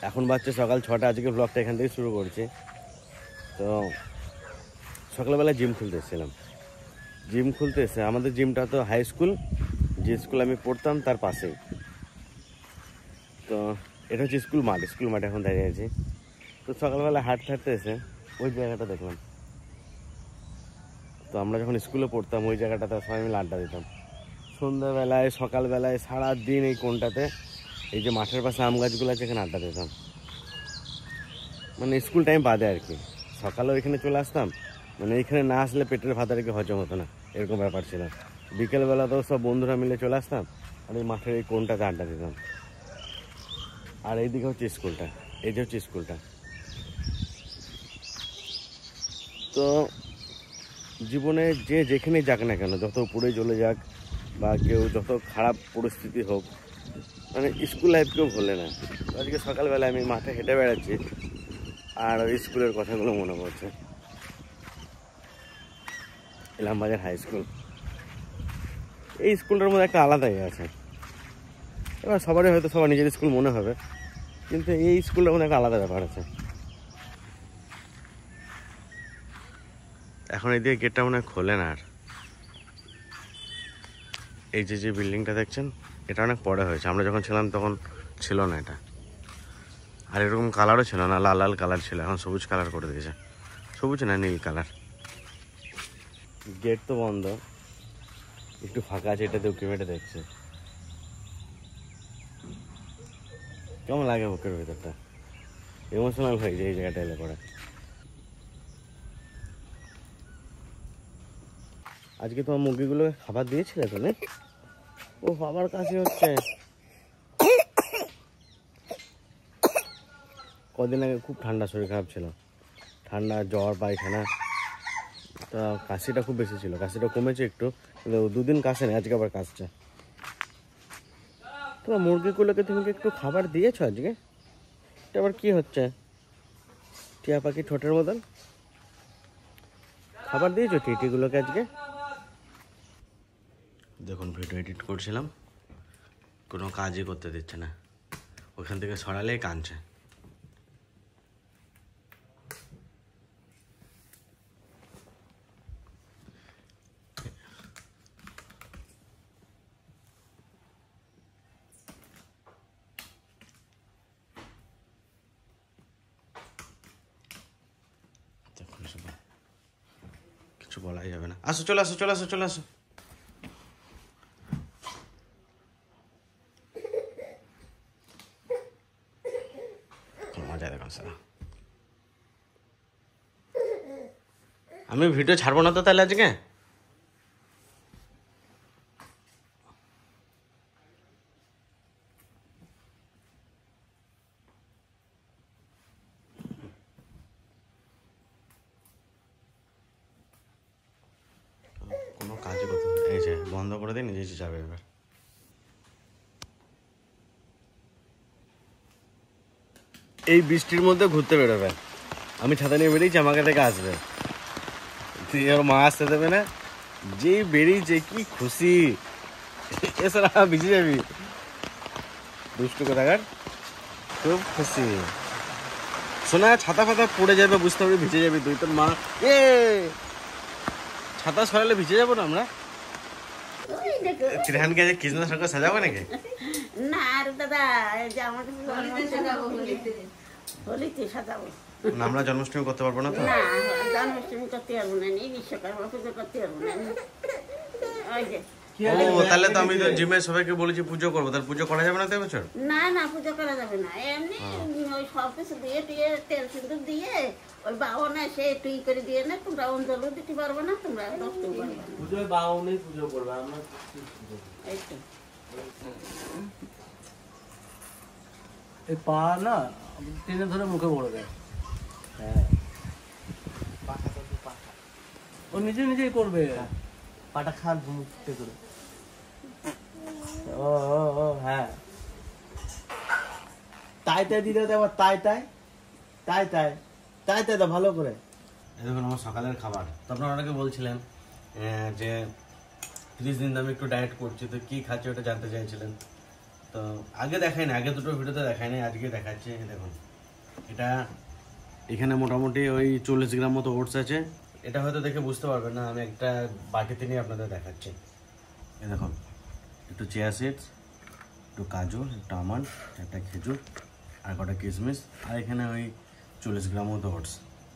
এখন বাজছে সকাল 6টা। আজকে ব্লগটা এখান থেকে শুরু করছি। তো সকালবেলা জিম খুলতে এসেছিলাম। জিম খুলতে এসে আমাদের জিমটা তো হাই স্কুল, যে স্কুলে আমি পড়তাম তার পাশেই। তো এটা হচ্ছে স্কুল মাঠে এখন দাঁড়িয়ে আছি। তো সকালবেলা হাঁটতে এসে ওই জায়গাটা দেখলাম। তো আমরা যখন স্কুলে পড়তাম ওই জায়গাটাতে সবাই মিলে আড্ডা দিতাম সন্ধ্যাবেলায়, সকালবেলায়, সারাদিন এই কোণটাতে, এই যে মাঠের পাশে আম গাছগুলো আছে এখানে আড্ডা দিতাম। মানে স্কুল টাইম বাদে আর কি। সকালেও এখানে চলে আসতাম, মানে এইখানে না আসলে পেটের ভাত আর কি হজম হতো না, এরকম ব্যাপার ছিল। বিকেলবেলাতেও সব বন্ধুরা মিলে চলে আসতাম আর এই মাঠের এই কোণটাতে আড্ডা দিতাম। আর এইদিকে হচ্ছে স্কুলটা, এই যে হচ্ছে স্কুলটা। তো জীবনে যে যেখানে যাক না কেন, যত উপরে চলে যাক বা কেউ যত খারাপ পরিস্থিতি হোক, মানে স্কুল লাইফ কেউ ভোলে না। আজকে সকালবেলা আমি মাঠে হেঁটে বেড়াচ্ছি আর ওই স্কুলের কথাগুলো মনে পড়ছে। ইলামবাজার হাই স্কুল, এই স্কুলটার মধ্যে একটা আলাদাই আছে। এবার সবারই হয়তো সবার নিজের স্কুল মনে হবে, কিন্তু এই স্কুলটার মধ্যে একটা আলাদা ব্যাপার আছে। এখন এইদিকে গেটটা মনে হয় খোলে না আর। এই যে বিল্ডিংটা দেখছেন, এটা অনেক পরে হয়েছে। আমরা যখন ছিলাম তখন ছিল না এটা। আর এরকম কালারও ছিল না, লাল লাল কালার ছিল, এখন সবুজ কালার করে দিয়েছে। সবুজ না, নীল কালার। গেট তো বন্ধ, একটু ফাঁকা আছে, এটা উঁকি মেটে দেখছে। কেমন লাগে বুকের ভেতরটা, ইমোশনাল হয়ে যায় এই জায়গাটা এলে পরে। আজকে তোমার মুরগিগুলো খাবার দিয়েছিলে তুমি? ও বাবার কাছে হচ্ছে। কদিন আগে খুব ঠান্ডা, শরীর খারাপ ছিল, ঠান্ডা, জ্বর, পায়খানা। তা কাশিটা খুব বেশি ছিল, কাশিটা কমেছে একটু, কিন্তু 2 দিন কাশে না, আজকে আবার কাশছে। তোমার মুরগিগুলোকে তুমি কি একটু খাবার দিয়েছো আজকে? এটা আবার কি হচ্ছে? টিয়া পাখি ঠোঁটের মতন খাবার দিয়েছো টিটিগুলোকে আজকে? দেখুন, ভিডিও এডিট করছিলাম, কোনো কাজই করতে দিচ্ছে না, ওখান থেকে সরালেই কাঁদছে। কিছু বলাই যাবে না। আসো, চলে আসো, চলে আসো, চলে আসো। মজা দেখো সারা। আমি ভিডিও ছাড়বো না তো তাহলে আজকে? কোনো কাজই করতে, এই যে বন্ধ করে দিই, নিজে যাবে এবার। এই বৃষ্টির মধ্যে ঘুরতে বেরোবে, আমি ছাতা নিয়ে বেরিয়েছি, আমাকে থেকে আসবে, তুই আর মা আসতে দেবে না। যেই বেরিয়েছে কি খুশি, এছাড়া ভিজে যাবি, দুষ্টু কোথাকার, খুব খুশি। শোনা, ছাতা ফাতা পড়ে যাবে, বুঝতে পারবি, ভিজে যাবি তুই, তোর মা। এ ছাতা সরালে ভিজে যাবো না আমরা? ত্রিহানকে যে কৃষ্ণ সঙ্গে সাজাবো নাকি? না আর দাদা, হোলিতে সাজাবো। আমরা জন্মাষ্টমী করতে পারবো না তো? না, জন্মাষ্টমী করতে পারবো না, বিশ্বকর্মা পুজো করতে পারবো না। ওই যে ও, তাহলে তো আমি তো জিমে সবাইকে বলেছি পুজো করবো, তাহলে পুজো করা যাবে না তো এবছর? না না, পুজো করা যাবে না, এমনি ওই সব কিছু দিয়ে টিয়ে তেল সিঁদুর দিয়ে ওই বাউনে সে টুই করে দিয়ে না, তোমরা অঞ্জলও দিতে পারবো না, তোমরা দশটাও পারবে না। পুজো বাউনেই পুজো করবে, আমরা এই তো এই পা না টেনে ধরে মুখে ভরে দেয়। হ্যাঁ, ও নিজে নিজেই করবে, পাটা খান মুখতে করে। ও ও হ্যাঁ, তাই তাই দিতে হতে, আবার তাই তাই তাই তাই তাই তাই তা ভালো করে। এই দেখুন আমার সকালের খাবার। তো আপনারা অনেকে বলছিলেন যে 30 দিন আমি একটু ডায়েট করছি, তো কী খাচ্ছি ওটা জানতে চাইছিলেন। তো আগে দেখাই না, আগে দুটো ভিডিওতে দেখাই না, আজকে দেখাচ্ছি। দেখুন এটা এখানে মোটামুটি ওই 40 গ্রাম মতো ওটস আছে। এটা হয়তো দেখে বুঝতে পারবেন না, আমি একটা বাটিতে নিয়ে আপনাদের দেখাচ্ছি। এই দেখুন একটু চিয়া সিডস, একটু কাজু, একটু আমন্ড, একটা খেজুর আর কটা কিশমিশ, আর এখানে ওই 40 গ্রাম মতো ওটস।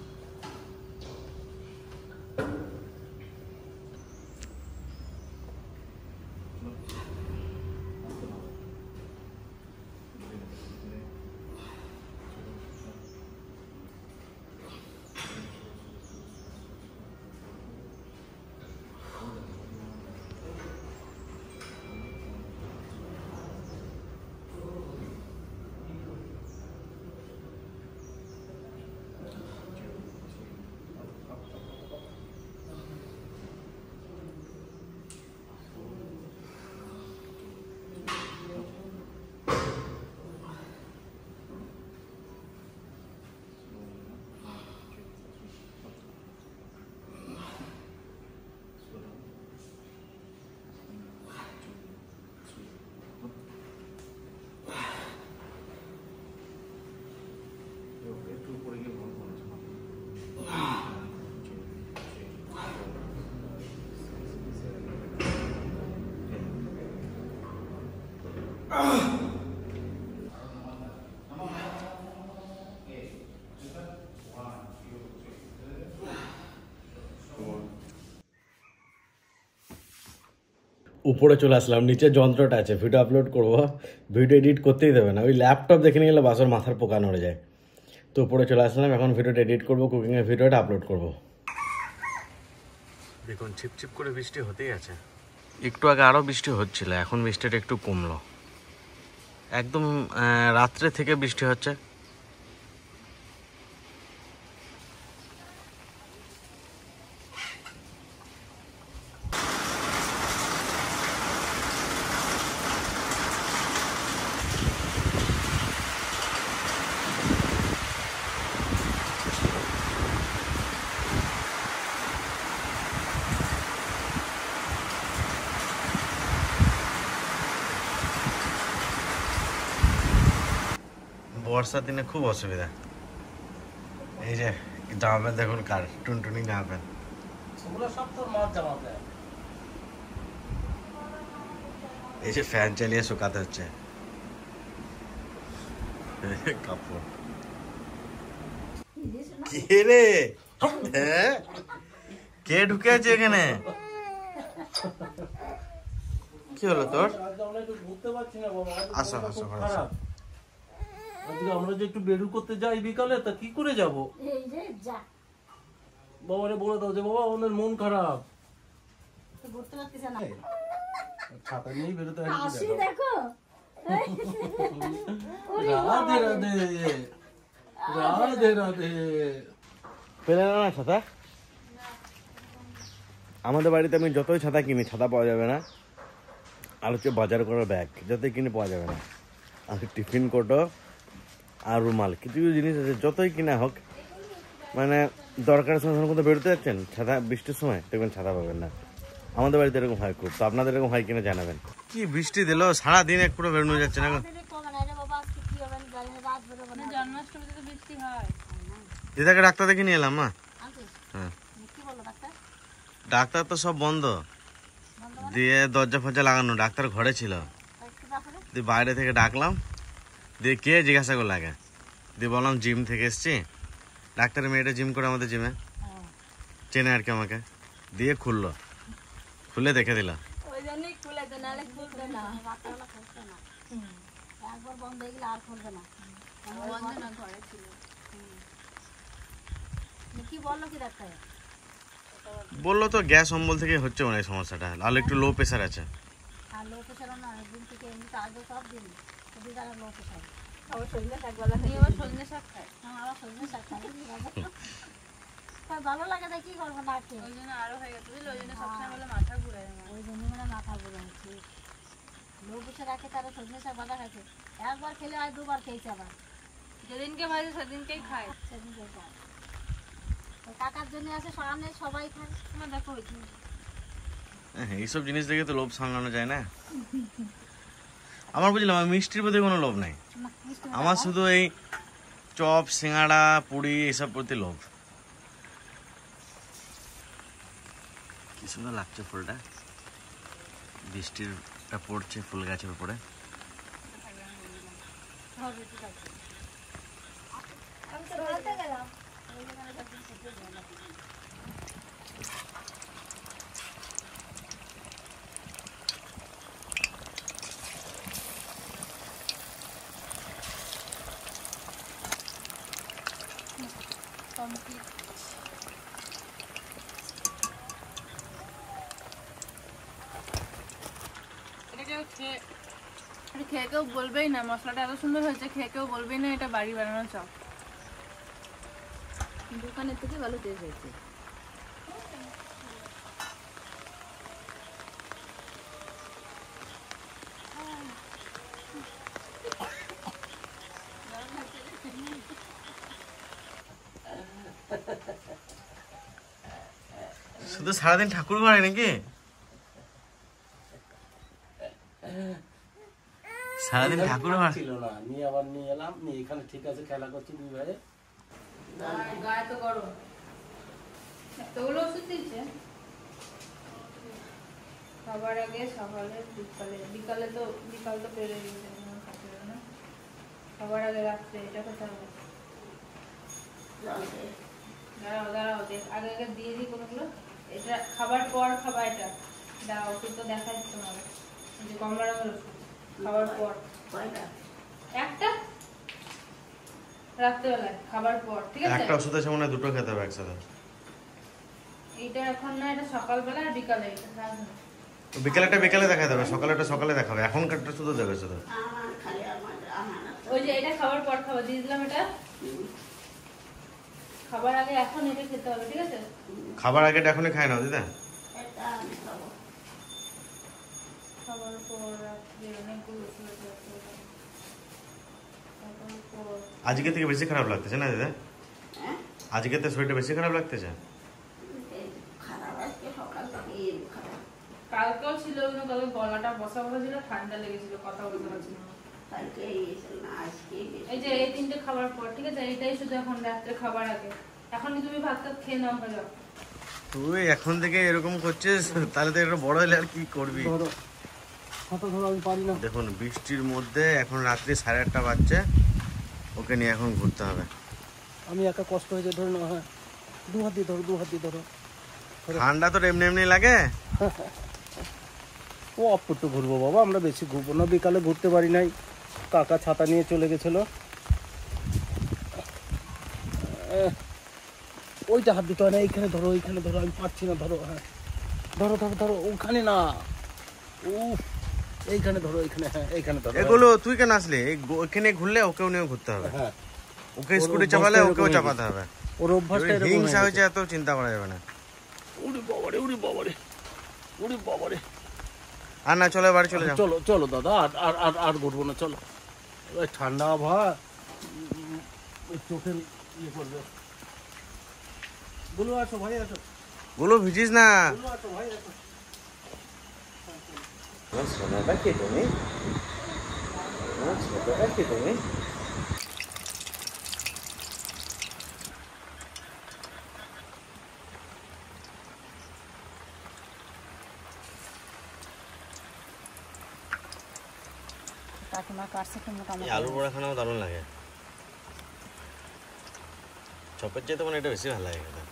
উপরে চলে আসলাম, নিচে যন্ত্রটা আছে, ভিডিও আপলোড করবো, ভিডিও এডিট করতেই দেবে না, ওই ল্যাপটপ দেখে নিয়ে গেলে বাসর মাথার পোকা নড়ে যায়। তো উপরে চলে আসলাম, এখন ভিডিওটা এডিট করবো, কুকিংয়ের ভিডিওটা আপলোড করব। দেখুন ছিপছিপ করে বৃষ্টি হতেই আছে। একটু আগে আরও বৃষ্টি হচ্ছিল, এখন বৃষ্টিটা একটু কমলো। একদম রাত্রে থেকে বৃষ্টি হচ্ছে। বর্ষার দিনে খুব অসুবিধা। এই যে জামা প্যান্ট দেখুন কার, টুনটুনি জামা প্যান্ট। এই যে ফ্যান চালিয়ে শুকাতে হচ্ছে কাপড়। কে রে? হ্যাঁ কে ঢুকে আছে এখানে? কি হলো তোর? আসো আসো আসো। আজকে আমরা যে একটু বেরু করতে যাই বিকালে, তা কি করে যাব? বাবারে বলে দাও যে বাবা ওনার মন খারাপ, ছাতা নিয়ে বেরোতে হয়। রাধে রাধে রাধে রাধে। পেলে না ছাতা? আমাদের বাড়িতে আমি যতই ছাতা কিনি, ছাতা পাওয়া যাবে না। আর হচ্ছে বাজার করার ব্যাগ, যতই কিনে পাওয়া যাবে না। আর টিফিন কোটো আর রুমাল, কিছু কিছু জিনিস আছে যতই কিনা হোক, মানে দরকারের সময় কোথাও বেরোতে যাচ্ছেন ছাতা, বৃষ্টির সময় দেখবেন ছাতা পাবেন না। আমাদের বাড়িতে এরকম হয় খুব। তো আপনাদের এরকম হয় কিনা জানাবেন। কি বৃষ্টি দিল, সারাদিন এক পুরো বেরোনো যাচ্ছে না। দিদাকে ডাক্তার দেখে নিয়ে এলাম মা। হ্যাঁ ডাক্তার তো সব বন্ধ, দিয়ে দরজা ফরজা লাগানো, ডাক্তার ঘরে ছিল। দিয়ে বাইরে থেকে ডাকলাম, দিয়ে কে জিজ্ঞাসা করলো আগে, দিয়ে বললাম জিম থেকে এসছি। ডাক্তারের মেয়েটা জিম করে আমাদের জিমে, চেনে আর কি আমাকে। দিয়ে খুললো, খুলে দেখে দিল। বললো তো গ্যাস অম্বল থেকে হচ্ছে মনে হয় সমস্যাটা, আর একটু লো প্রেশার আছে। ভালো লাগে না, কি করবো না, ওই জন্য আরো হয়ে গেছে, ওই জন্য সবসময় বলে মাথা ঘুরে, ওই জন্য মানে মাথা ঘুরে লোক বসে রাখে, তারা সজনে শাক বাঁধা খাচ্ছে, একবার খেলে আর দুবার খেয়েছে, আবার যেদিনকে ভাজে সেদিনকেই খায়, সেদিনকে খায়। টাকার জন্য আছে, সামনে সবাই খায়, তোমার দেখো এইসব জিনিস দেখে তো লোভ সামলানো যায় না। আমার বুঝলাম, আমার মিষ্টির প্রতি কোনো লোভ নাই। না, মিষ্টি আমার শুধু এই চপ, সিঙ্গাড়া, পুরি এসব প্রতি লোভ। কি সুন্দর লাগছে ফুলটা, বৃষ্টিটা পড়ছে ফুল গাছের উপরে। হবে, ঠিক আছে। আমি তো বলতে গেলাম ওই দোকানে যাচ্ছি, সেটাই বললাম। কমপ্লিট। এটা খেয়ে কেউ বলবেই না, মশলাটা এত সুন্দর হয়েছে, খেয়ে কেউ বলবেই না এটা বাড়ি বানানো চপ। দোকানের থেকে ভালো টেস্ট হয়েছে। শুধু সারাদিন ঠাকুর ঘরে নাকি? সারাদিন ঠাকুর ঘর ছিল না, নিয়ে আবার নিয়ে এলাম, নিয়ে এখানে ঠিক আছে খেলা করছি দুই ভাই। গায়ে তো গরম, এতগুলো ওষুধ দিচ্ছে। খাবার আগে সকালে বিকালে তো বিকাল তো পেরে গেছে না, খাবার আগে রাত্রে এটা খেতে হবে। দাঁড়াও দেখ, আগে আগে দিয়ে দিই কোনোগুলো। এটা খাবার পর খাবার, এটা দাও, ওষুধ তো দেখাচ্ছি তোমাকে, যে কমলা রঙের ওষুধ খাবার পর। একটা রাত্রেবেলায় খাবার পর, ঠিক আছে? একটা ওষুধ আছে মনে হয়, দুটো খেতে হবে একসাথে। এইটা এখন না, এটা সকালবেলা আর বিকালে, এটা রাখবে না। বিকালেটা বিকালে দেখা যাবে, সকালেটা সকালে দেখাবে, এখনকারটা শুধু দেবে শুধু। ওই যে এটা খাবার পর খাবার দিয়ে দিলাম, এটা খাবার আগে এখন এটা খেতে হবে, ঠিক আছে? খাবার আগে এখনই খায় না দিদা? খাবার পর রাত্রে অনেকগুলো ওষুধ আছে, খাবার পর। আজকে থেকে বেশি খারাপ লাগতেছে না দিদা? আজকে তো শরীরটা বেশি খারাপ লাগতেছে। কালকেও ছিল, কালকে গলাটা বসা বসা ছিল, ঠান্ডা লেগেছিল, কথা বলতে পারছিল না। এই যে এই তিনটে খাবার পর, ঠিক আছে? এইটাই শুধু এখন রাত্রে খাবার আগে। এখনই তুমি ভাত টাত খেয়ে নাও, হয়ে যাও। তুই এখন থেকে এরকম করছিস, তাহলে তো এটা বড় হলে আর কি করবি? আমি পারি না। দেখুন বৃষ্টির মধ্যে এখন রাত্রি 8:30 বাজছে, ওকে নিয়ে এখন ঘুরতে হবে। আমি একা কষ্ট হয়েছে, ধরে না। হ্যাঁ, দু হাত দিয়ে ধরো। ঠান্ডা তো এমনি এমনি লাগে। ও অল্প একটু ঘুরবো বাবা, আমরা বেশি ঘুরবো না, বিকালে ঘুরতে পারি নাই, কাকা ছাতা নিয়ে চলে গেছিল। ওইটা হাত দিতে হয় না, এইখানে ধরো, আমি পারছি না, ধরো। হ্যাঁ, ধরো ওখানে না, ও এইখানে ধরো, হ্যাঁ এইখানে ধরো। এগুলো তুই কেন আসলি? ওখানে ঘুরলে ওকেও নিয়ে ঘুরতে হবে। হ্যাঁ, ওকে স্কুটি চাপালে ওকেও চাপাতে হবে। ওর অভ্যাসটা এরকম হিংসা হয়ে হয়েছে, গেছে। এত চিন্তা করা যাবে না। ওরে বাবারে। আর না, চলে বাড়ি চলে যাও। চলো দাদা, আর ঘুরবো না, চলো। ওই ঠান্ডা আবহাওয়া, চোখের ইয়ে করবে। বলো, আসো ভাই, আসো। গুলো ভিজিস না। আসো ভাই, আসো। সোনাটা কি তুমি? ছোটটা কি তুমি? কাকিমা কাটছে তো মোটামুটি। আলু বড়া খানাও দারুণ লাগে, চপের চেয়ে তো মানে এটা বেশি ভালো লাগে খেতে।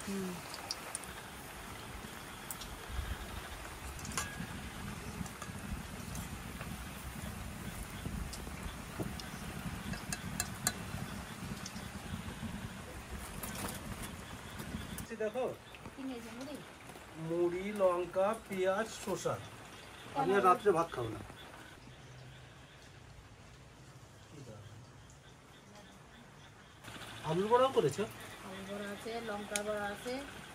দেখো, কি নিয়েছে মুড়ি? মুড়ি, লঙ্কা, পেঁয়াজ, শসা। আমি আর রাত্রে ভাত খাবো না। আলু বড়াও করেছো? আলু বড়া আছে, লঙ্কা বড়া আছে।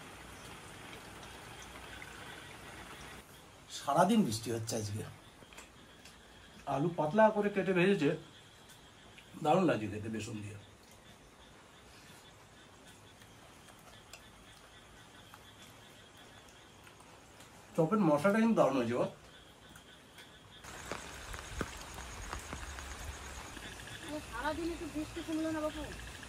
সারাদিন বৃষ্টি হচ্ছে আজকে। আলু পাতলা করে কেটে ভেজেছে, দারুণ লাগছে খেতে বেসন দিয়ে। চপের মশলাটা কিন্তু দারুণ হয়েছে। সারাদিন একটু বৃষ্টি কমলো না বাপু?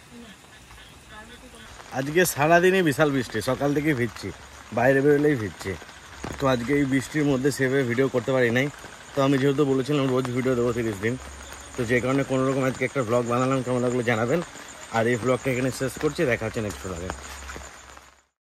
আজকে সারাদিনই বিশাল বৃষ্টি, সকাল থেকেই ভিজছি, বাইরে বেরোলেই ভিজছি। তো আজকে এই বৃষ্টির মধ্যে সেভাবে ভিডিও করতে পারি নাই। তো আমি যেহেতু বলেছিলাম রোজ ভিডিও দেবো 30 দিন, তো যে কারণে কোনোরকম আজকে একটা ব্লগ বানালাম, কেমন লাগলো জানাবেন। আর এই ব্লগটা এখানে শেষ করছি, দেখা হচ্ছে নেক্সট ব্লগে।